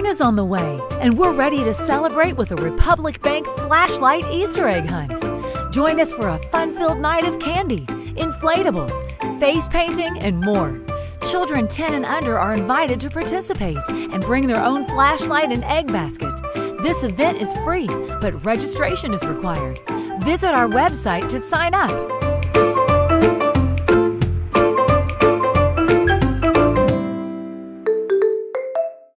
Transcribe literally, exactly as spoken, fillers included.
Spring is on the way, and we're ready to celebrate with a Republic Bank flashlight Easter egg hunt. Join us for a fun-filled night of candy, inflatables, face painting, and more. Children ten and under are invited to participate and bring their own flashlight and egg basket. This event is free, but registration is required. Visit our website to sign up.